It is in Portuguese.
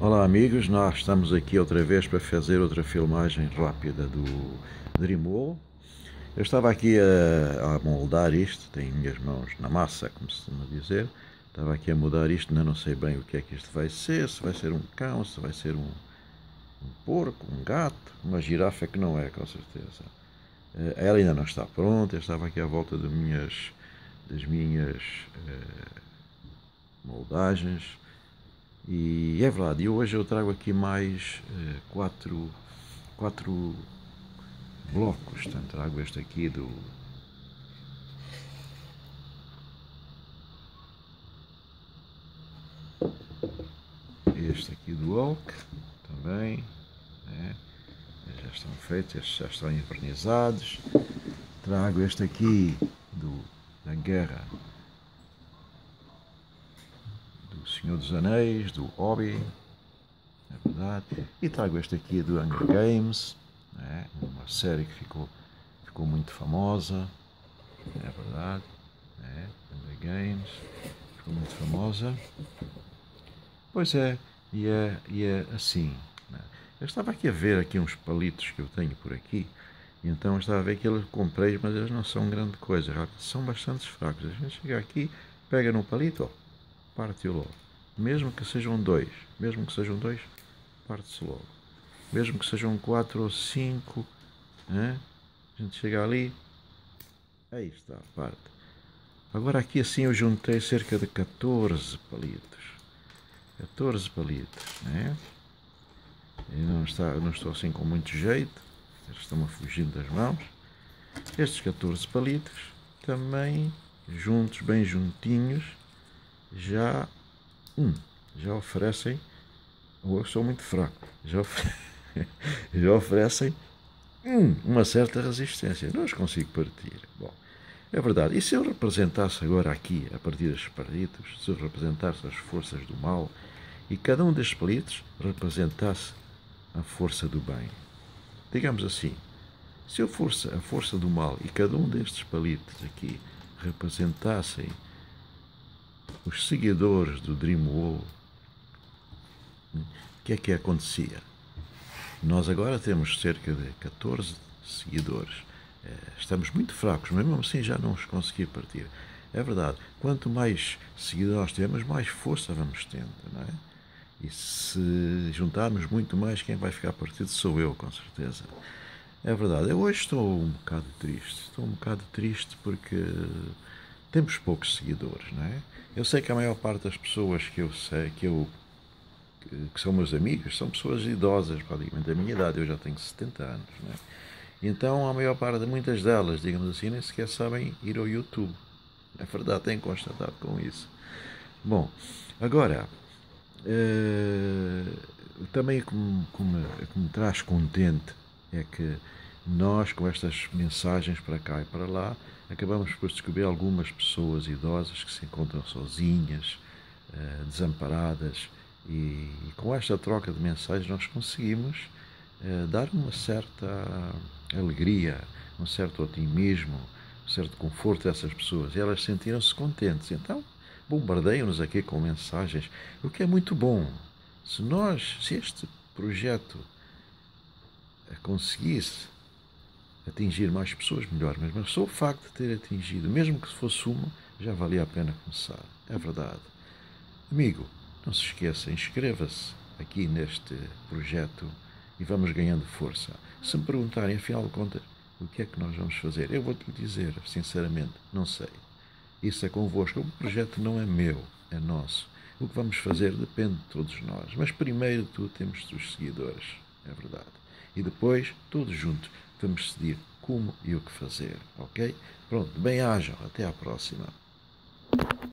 Olá amigos, nós estamos aqui outra vez para fazer outra filmagem rápida do Dreamwall. Eu estava aqui a moldar isto, tenho minhas mãos na massa, como se costuma dizer. Estava aqui a mudar isto, ainda não sei bem o que é que isto vai ser, se vai ser um cão, se vai ser um porco, um gato, uma girafa que não é, com certeza. Ela ainda não está pronta, eu estava aqui à volta das minhas moldagens. E é verdade, e hoje eu trago aqui mais quatro blocos. Portanto, trago este aqui do Hulk também, né? Já estão feitos, estes já estão envernizados. Trago este aqui da Guerra do Senhor dos Anéis, do Hobby, é verdade. E trago este aqui do Hunger Games, né? Uma série que ficou muito famosa, é verdade, né? Hunger Games, ficou muito famosa. Pois é, e é assim, né? Eu estava aqui a ver aqui uns palitos que eu tenho por aqui, e então eu estava a ver que eles comprei, mas eles não são grande coisa, são bastante fracos. A gente chega aqui, pega no palito, ó, parte-o logo. Mesmo que sejam dois, parte-se logo. Mesmo que sejam 4 ou 5, né? A gente chega ali, aí está, parte. Agora aqui assim eu juntei cerca de 14 palitos. 14 palitos, né? E não estou assim com muito jeito, eles estão-me fugindo das mãos. Estes 14 palitos também, juntos, bem juntinhos, já oferecem, ou eu sou muito fraco, já oferecem uma certa resistência. Não os consigo partir. Bom, é verdade. E se eu representasse agora aqui, a partir destes palitos, se eu representasse as forças do mal e cada um destes palitos representasse a força do bem? Digamos assim, se eu fosse a força do mal e cada um destes palitos aqui representassem os seguidores do Dreamwall, o que é que acontecia? Nós agora temos cerca de 14 seguidores. Estamos muito fracos, mas mesmo assim já não os consegui partir. É verdade, quanto mais seguidores temos, mais força vamos tendo, não é? E se juntarmos muito mais, quem vai ficar partido sou eu, com certeza. É verdade, eu hoje estou um bocado triste porque temos poucos seguidores, não é? Eu sei que a maior parte das pessoas que eu sei, que são meus amigos, são pessoas idosas, praticamente da minha idade, eu já tenho 70 anos, não é? Então a maior parte, muitas delas, digamos assim, nem sequer sabem ir ao YouTube. É verdade, tenho constatado com isso. Bom, agora, também o que me traz contente é que nós, com estas mensagens para cá e para lá, acabamos por descobrir algumas pessoas idosas que se encontram sozinhas, desamparadas, e com esta troca de mensagens nós conseguimos dar uma certa alegria, um certo otimismo, um certo conforto a essas pessoas, e elas sentiram-se contentes. Então bombardeiam-nos aqui com mensagens, o que é muito bom. Se este projeto conseguisse atingir mais pessoas, melhor, mas só o facto de ter atingido, mesmo que fosse uma, já valia a pena começar. É verdade. Amigo, não se esqueça, inscreva-se aqui neste projeto e vamos ganhando força. Se me perguntarem, afinal de contas, o que é que nós vamos fazer, eu vou-te dizer, sinceramente, não sei. Isso é convosco. O projeto não é meu, é nosso. O que vamos fazer depende de todos nós. Mas primeiro tudo temos os seguidores, é verdade. E depois, todos juntos, vamos decidir como e o que fazer, ok? Pronto, bem-ajam. Até à próxima.